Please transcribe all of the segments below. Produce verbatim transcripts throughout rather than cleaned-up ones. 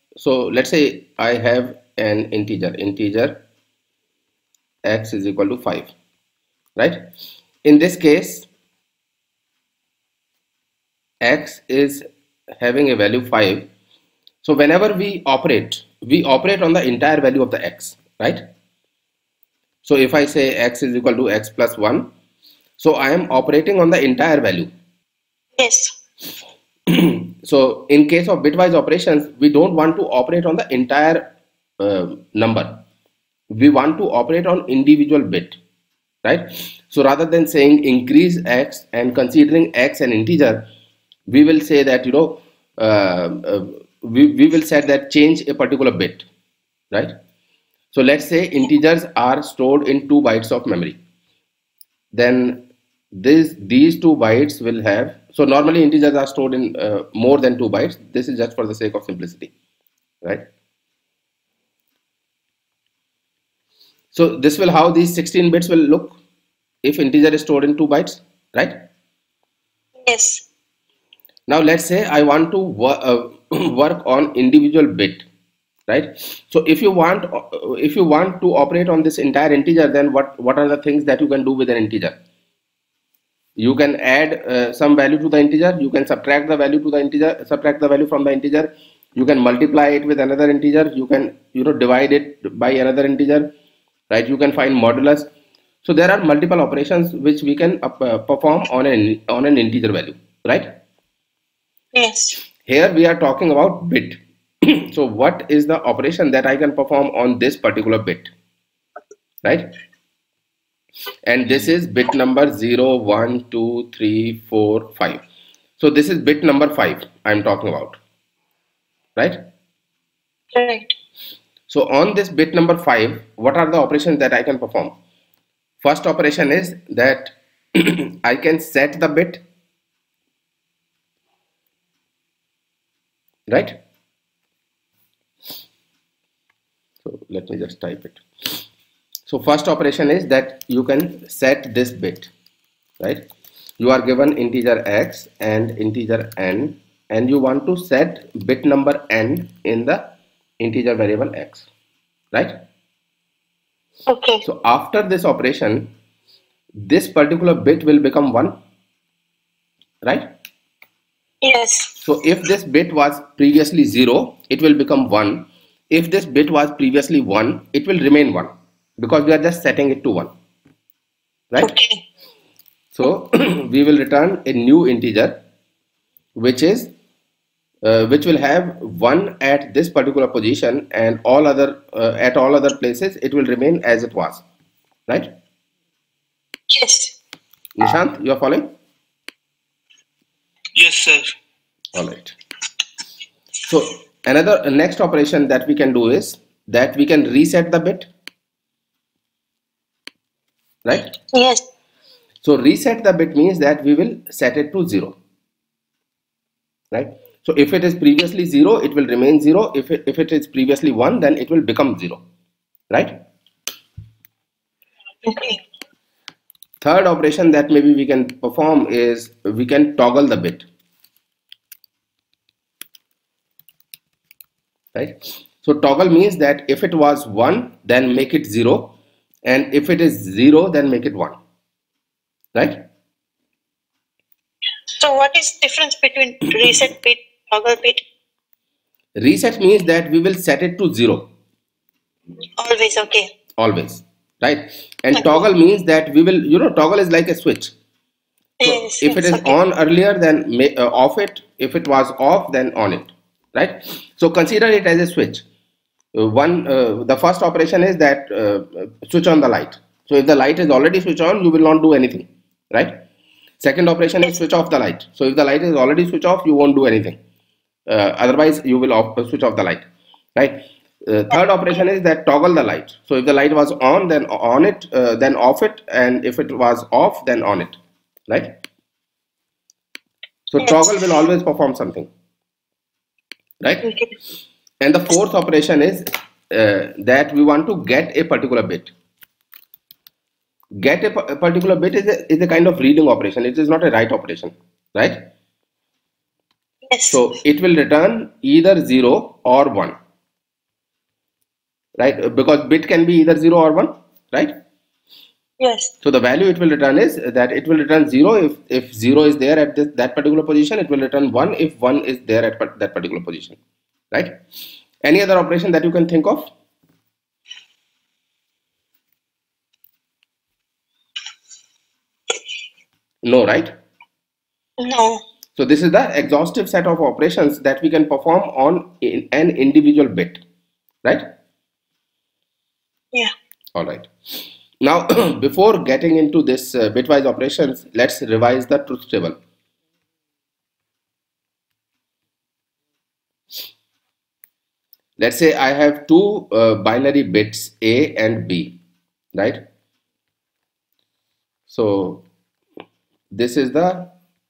so let's say I have an integer, integer x is equal to five, right? In this case, x is having a value five. So whenever we operate, we operate on the entire value of the x, right? So if I say x is equal to x plus one, so I am operating on the entire value. Yes. So in case of bitwise operations, we don't want to operate on the entire uh, number. We want to operate on individual bit, right? So rather than saying increase x and considering x an integer, we will say that, you know, uh, uh, we, we will set that change a particular bit, right? So let's say integers are stored in two bytes of memory. Then this these two bytes will have, so normally integers are stored in uh, more than two bytes. This is just for the sake of simplicity, right? So this will how these sixteen bits will look if integer is stored in two bytes, right? Yes. Now let's say I want to wo uh, work on individual bit, right? So if you want uh, if you want to operate on this entire integer, then what what are the things that you can do with an integer? You can add uh, some value to the integer, you can subtract the value to the integer, subtract the value from the integer, you can multiply it with another integer, you can, you know, divide it by another integer, right? You can find modulus. So there are multiple operations which we can uh, perform on an on an integer value, right? Yes. Here we are talking about bit. So what is the operation that I can perform on this particular bit, right? And this is bit number zero, one, two, three, four, five. So this is bit number five I'm talking about, right? Right. So on this bit number five, what are the operations that I can perform? First operation is that I can set the bit, right? So let me just type it. So first operation is that you can set this bit, right? You are given integer x and integer n, and you want to set bit number n in the integer variable x, right? Okay. So after this operation, this particular bit will become one, right? Yes. So if this bit was previously zero, it will become one. If this bit was previously one, it will remain one, because we are just setting it to one, right? Okay. So we will return a new integer which is uh, which will have one at this particular position, and all other uh, at all other places it will remain as it was, right? Yes. Nishant, you are following? Yes, sir. All right. So another uh, next operation that we can do is that we can reset the bit, right? Yes. So reset the bit means that we will set it to zero, right? So if it is previously zero, it will remain zero. If it, if it is previously one, then it will become zero, right? Okay. Third operation that maybe we can perform is we can toggle the bit, right? So toggle means that if it was one, then make it zero, and if it is zero, then make it one, right? So what is the difference between reset bit, toggle bit? Reset means that we will set it to zero. Always. Okay. Always, right? And toggle means that we will, you know, toggle is like a switch. So yes, if it yes, is okay. on earlier, then may, uh, off it. If it was off, then on it, right? So consider it as a switch. Uh, one, uh, the first operation is that uh, switch on the light. So if the light is already switched on, you will not do anything, right? Second operation is switch off the light. So if the light is already switched off, you won't do anything. Uh, otherwise, you will off, switch off the light, right? Uh, third operation is that toggle the light. So if the light was on, then on it, uh, then off it, and if it was off, then on it, right? So Yes. toggle will always perform something, right? Okay. And the fourth operation is uh, that we want to get a particular bit. Get a, a particular bit is a, is a kind of reading operation. It is not a write operation, right? Yes. So it will return either zero or one. right? Because bit can be either zero or one, right? Yes. So the value it will return is that it will return zero if, if zero is there at this, that particular position. It will return one if one is there at that particular position, right? Any other operation that you can think of? No, right? No. So this is the exhaustive set of operations that we can perform on in an individual bit, right? Yeah. All right. Now, before getting into this uh, bitwise operations, let's revise the truth table. Let's say I have two uh, binary bits A and B, right? So this is the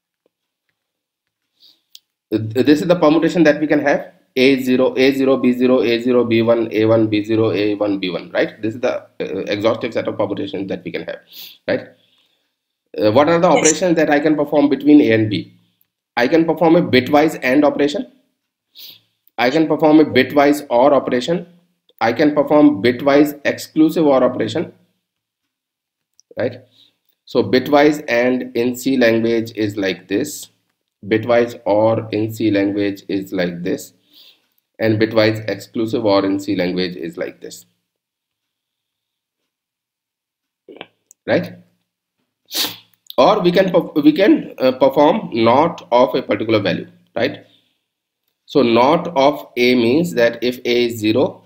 this is the permutation that we can have: A zero, A zero, B zero, A zero, B one, A one, B zero, A one, B one, right? This is the uh, exhaustive set of permutations that we can have, right? Uh, what are the Yes. operations that I can perform between A and B? I can perform a bitwise AND operation. I can perform a bitwise OR operation. I can perform bitwise exclusive OR operation, right? So bitwise AND in C language is like this. Bitwise OR in C language is like this. And bitwise exclusive OR in C language is like this, right? Or we can we can uh, perform NOT of a particular value, right? So NOT of A means that if A is zero,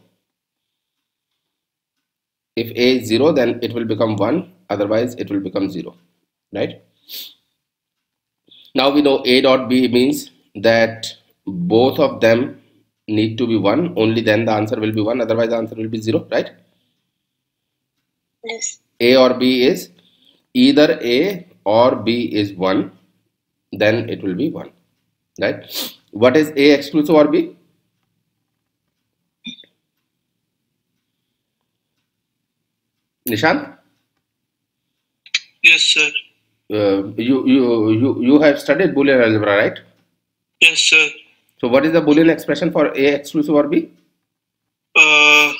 if A is zero, then it will become one, otherwise it will become zero, right? Now we know A dot B means that both of them need to be one, only then the answer will be one, otherwise the answer will be zero, right? Yes. A or B is either A or B is one, then it will be one, right? What is A exclusive or B? Nishant? Yes, sir. Uh, you, you, you, you have studied Boolean algebra, right? Yes, sir. So what is the Boolean expression for A exclusive or B? Uh,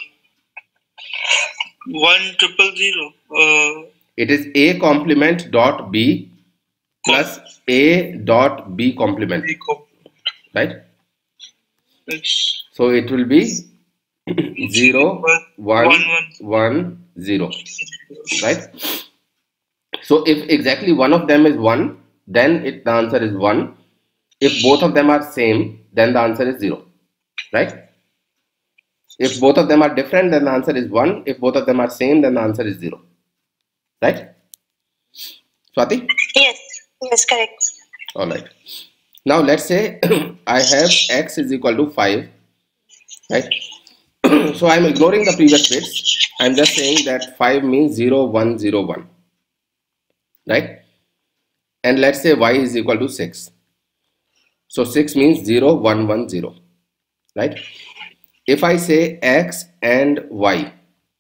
one triple zero. Uh, It is A complement dot B plus A dot B complement, right? yes. So it will be zero, One, one, one. one, zero, right? So if exactly one of them is one, then it, the answer is one. If both of them are same, then the answer is zero, right? If both of them are different, then the answer is one. If both of them are same, then the answer is zero, right? Swati? Yes. Yes. Correct. All right. Now let's say I have x is equal to five, right? So I'm ignoring the previous bits. I'm just saying that five means zero, one, zero, one, right? And let's say y is equal to six. So six means zero, one, one, zero, right? If I say x and y,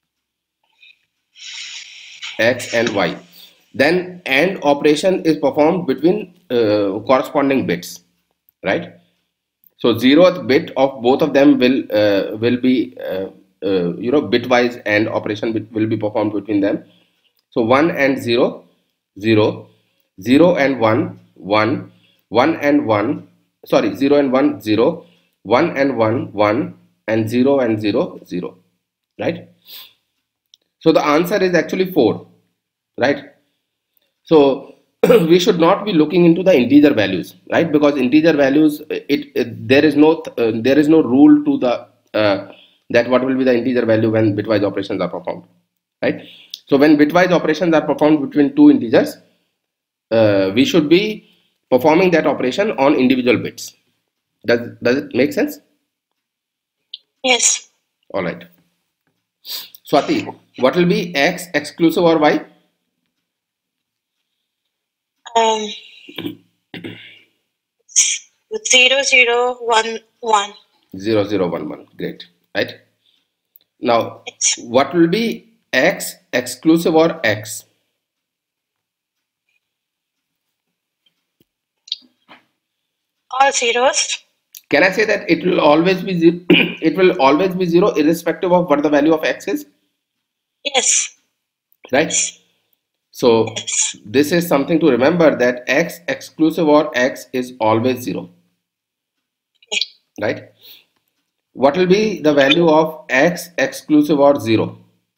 x and y, then AND operation is performed between uh, corresponding bits, right? So zeroth bit of both of them will uh, will be uh, uh, you know bitwise AND operation will be performed between them. So one and zero, zero, zero and one, one, one and one, sorry, zero and one, zero, one and one, one, and zero and zero, zero, right? So the answer is actually four, right? So we should not be looking into the integer values, right? Because integer values, it, it there is no uh, there is no rule to the uh, that what will be the integer value when bitwise operations are performed, right? So when bitwise operations are performed between two integers, uh, we should be performing that operation on individual bits. Does does it make sense? Yes. All right. Swati, what will be x exclusive or y? Um. Zero zero one one. zero zero one one. Great. Right. Now, Yes. what will be x exclusive or x? All zeros. Can I say that it will always be zero? It will always be zero irrespective of what the value of x is, Yes. right? So Yes. this is something to remember, that x exclusive or x is always zero, Okay. right? What will be the value of x exclusive or zero?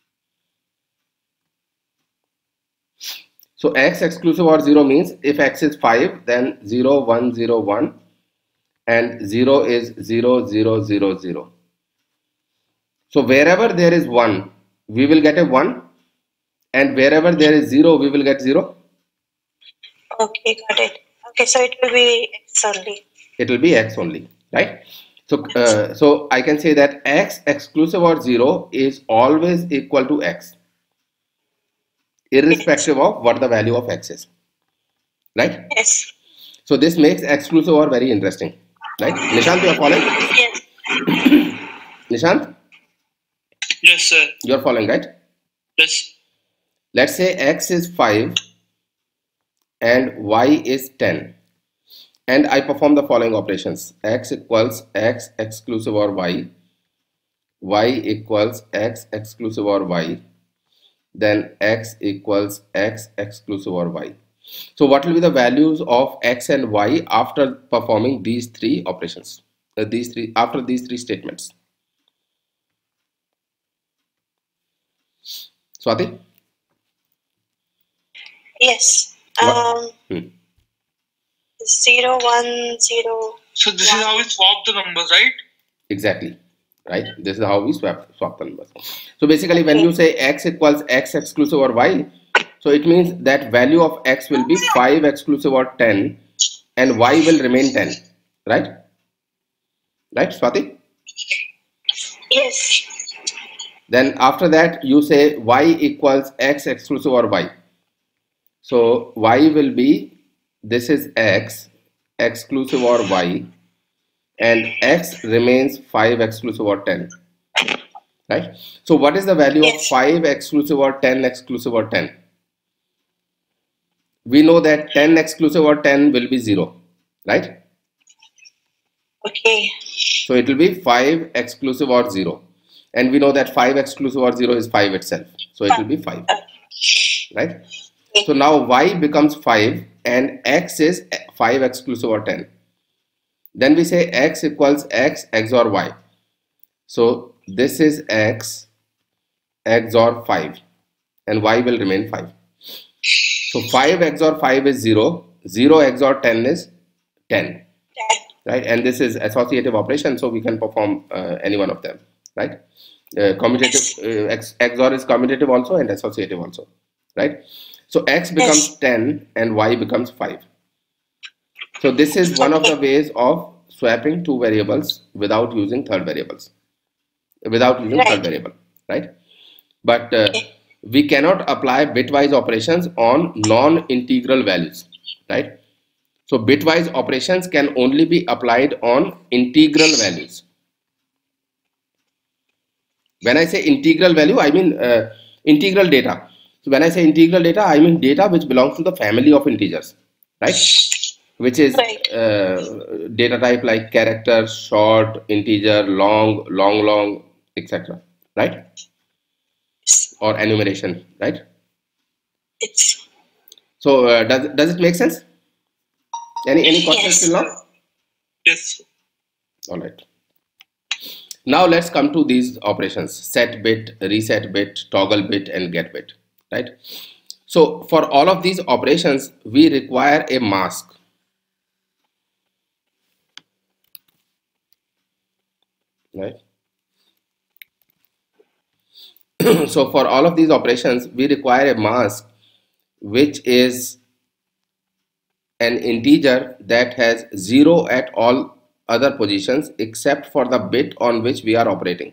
So x exclusive or zero means if x is five, then zero, one, zero, one, and zero is zero, zero, zero, zero. So wherever there is one, we will get a one, and wherever there is zero, we will get zero. Okay, got it. Okay, so it will be X only. It will be x only, right? So, uh, so I can say that x exclusive or zero is always equal to x, Yes. irrespective of what the value of x is, right? Yes. So this makes exclusive or very interesting, right? Nishant, you are following? Yes. Nishant, Yes, sir. you are following, right? Yes. Let's say x is five and y is ten, and I perform the following operations: x equals x exclusive or y, y equals x exclusive or y, then x equals x exclusive or y. So what will be the values of x and y after performing these three operations? Uh, these three after these three statements. Swati, Yes. what? Um, Hmm. zero, one, zero. So this is how we swap the numbers, right? Exactly, right? This is how we swap swap the numbers. So basically, when Okay. you say x equals x exclusive or y, so it means that value of x will be five exclusive or ten, and y will remain ten, right? Right, Swati? Yes. Then after that, you say y equals x exclusive or y. So y will be, this is x exclusive or y, and x remains five exclusive or ten, right? So what is the value of Yes. five exclusive or ten exclusive or ten? We know that ten exclusive or ten will be zero, right? Okay. So it will be five exclusive or zero, and we know that five exclusive or zero is five itself, so it will be five, Uh, right? So now y becomes five and x is five exclusive or ten. Then we say x equals x X O R y. So this is x X O R five, and y will remain five. So five X O R five is zero, zero X O R ten is ten, ten. right? And this is associative operation, so we can perform uh, any one of them, right? Uh, commutative, uh, X, X O R is commutative also and associative also, right? So x becomes Yes. ten and y becomes five. So this is one of the Okay. ways of swapping two variables without using third variables, without using third Right. variable, right? But uh, Okay. we cannot apply bitwise operations on non-integral values, right? So bitwise operations can only be applied on integral values. When I say integral value, I mean uh, integral data. So when I say integral data, I mean data which belongs to the family of integers, right? Which is Right. uh, data type like character, short, integer, long, long, long, et cetera. Right? Yes. Or enumeration, right? It's So uh, does does it make sense? Any any questions till yes. now? Yes. All right. Now let's come to these operations: set bit, reset bit, toggle bit, and get bit. Right? So for all of these operations, we require a mask. Right? So for all of these operations, we require a mask which is an integer that has zero at all other positions except for the bit on which we are operating.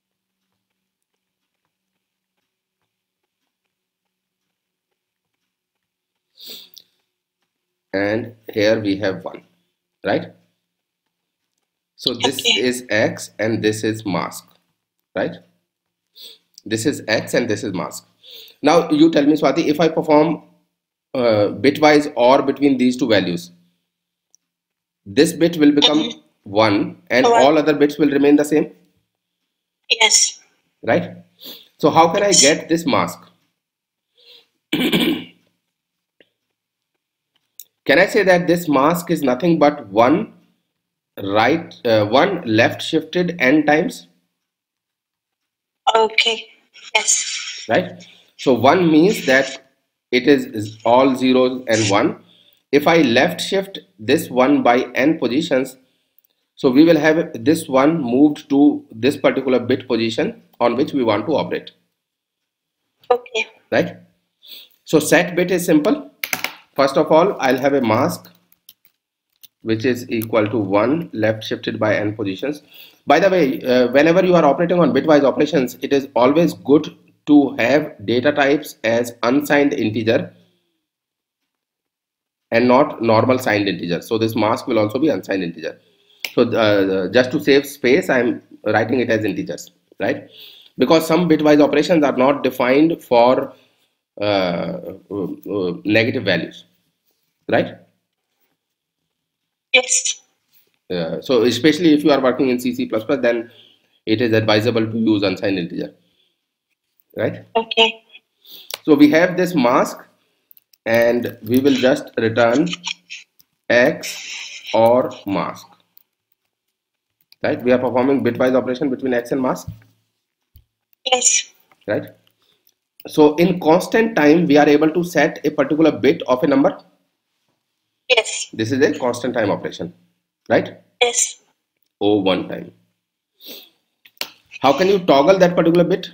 And here we have one, right? So this Okay. is x and this is mask, right? This is x and this is mask. Now you tell me, Swati, if I perform uh, bitwise OR between these two values, this bit will become one and One. all other bits will remain the same, Yes. right? So how can I Yes. get this mask? Can I say that this mask is nothing but one right, uh, one left shifted n times, Okay. Yes. right? So one means that it is, is all zeros and one. If I left shift this one by n positions, so we will have this one moved to this particular bit position on which we want to operate, Okay. right? So set bit is simple. First of all, I'll have a mask which is equal to one left shifted by n positions. By the way, uh, whenever you are operating on bitwise operations, it is always good to have data types as unsigned integer and not normal signed integer. So this mask will also be unsigned integer. So uh, just to save space, I'm writing it as integers, right? Because some bitwise operations are not defined for uh, uh, uh, negative values, right? Yes. Uh, so especially if you are working in C, C plus plus, then it is advisable to use unsigned integer, right? Okay. So we have this mask and we will just return x or mask, right? We are performing bitwise operation between x and mask, Yes. right? So in constant time, we are able to set a particular bit of a number. Yes. This is a constant time operation, right? Yes. O one time. How can you toggle that particular bit?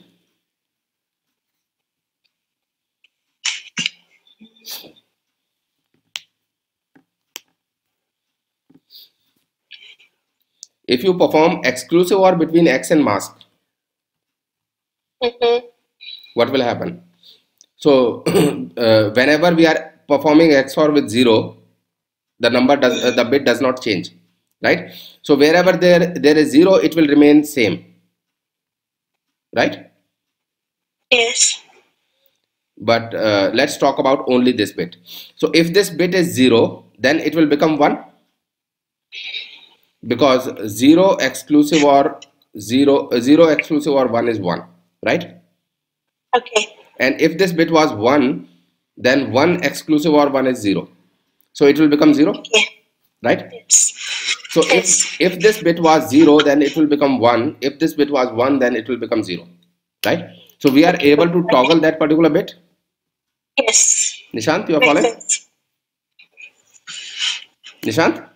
If you perform exclusive or between x and mask, Mm-hmm. what will happen? So uh, whenever we are performing X O R with zero, the number does uh, the bit does not change, right? So wherever there there is zero, it will remain same, right? Yes. But uh, let's talk about only this bit. So if this bit is zero, then it will become one, because zero exclusive or zero uh, zero exclusive or one is one, right? Okay. And if this bit was one, then one exclusive or one is zero, so it will become zero, Okay. right? Yes. So if Yes. if this bit was zero, then it will become one. If this bit was one, then it will become zero, right? So we are Okay. able to toggle Okay. that particular bit. Yes. Nishant, you are Makes following? sense. Nishant?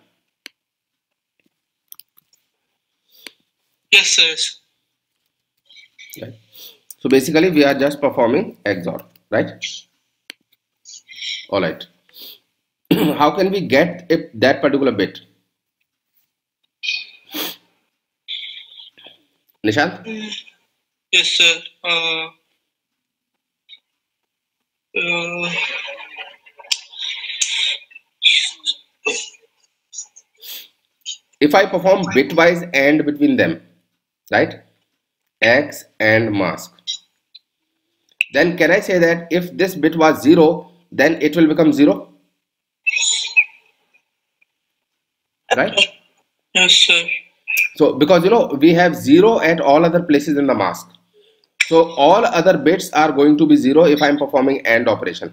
Yes, sir. Right. So basically we are just performing X O R, right? All right. How can we get if that particular bit? Nishant? Mm. Yes, sir. Uh, uh, If I perform bitwise AND between them, right? X and mask. Then can I say that if this bit was zero, then it will become zero, right? Okay. yes, sir. So because you know we have zero at all other places in the mask. So all other bits are going to be zero if I'm performing AND operation,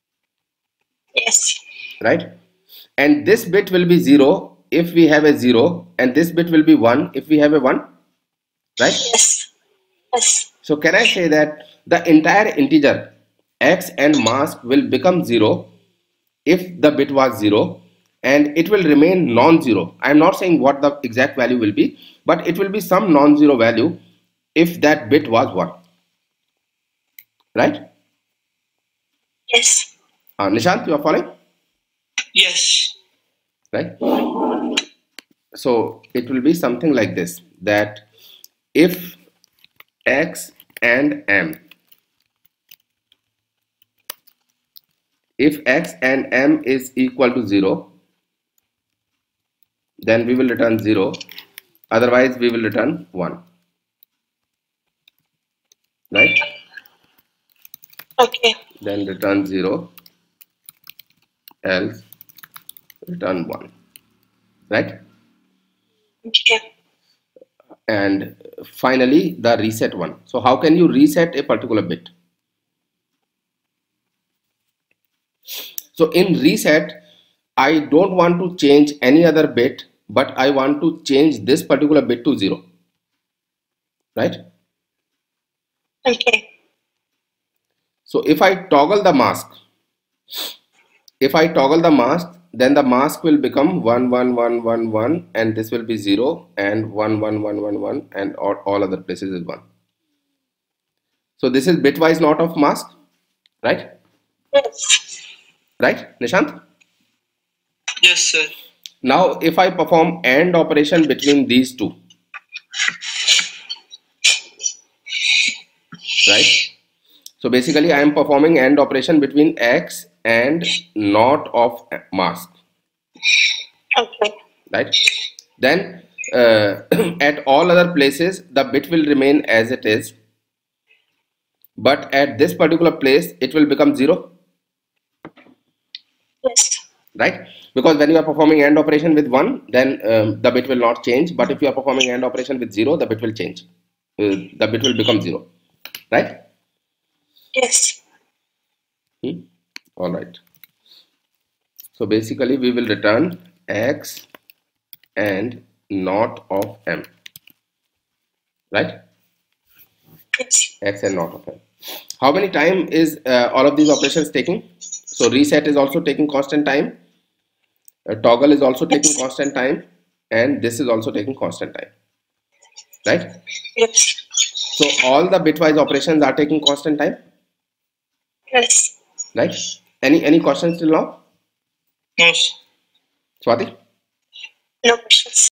Yes. right? And this bit will be zero if we have a zero, and this bit will be one if we have a one, right? Yes. Yes. So can I say that the entire integer x and mask will become zero if the bit was zero, and it will remain non-zero. I am not saying what the exact value will be, but it will be some non-zero value if that bit was one, right? Yes. Uh, Nishant, you are following, Yes. right? So it will be something like this, that if x and m, if x and m is equal to zero, then we will return zero, otherwise we will return one, right? Okay. Then return zero, else return one, right? Okay. And finally the reset one. So how can you reset a particular bit? So in reset, I don't want to change any other bit, but I want to change this particular bit to zero, right? Okay. So if I toggle the mask, if I toggle the mask, then the mask will become one one one one one, and this will be zero and one one one one one, and all, all other places is one. So this is bitwise not of mask, right? Yes. Right, Nishant? Yes, sir. Now if I perform AND operation between these two, right? So basically I am performing AND operation between X and not of mask, Okay. right? Then uh, at all other places the bit will remain as it is, but at this particular place it will become zero, Yes. right? Because when you are performing AND operation with one, then um, the bit will not change, but if you are performing AND operation with zero, the bit will change, uh, the bit will become zero, right? Yes. Hmm? All right. So basically we will return X and not of M, right? Yes. X and not of M. How many time is uh, all of these operations taking? So reset is also taking constant time, uh, toggle is also taking Yes. constant time, and this is also taking constant time, right? Yes. So all the bitwise operations are taking constant time, Yes. right? Any any questions till now, No, sir. Swati? No questions.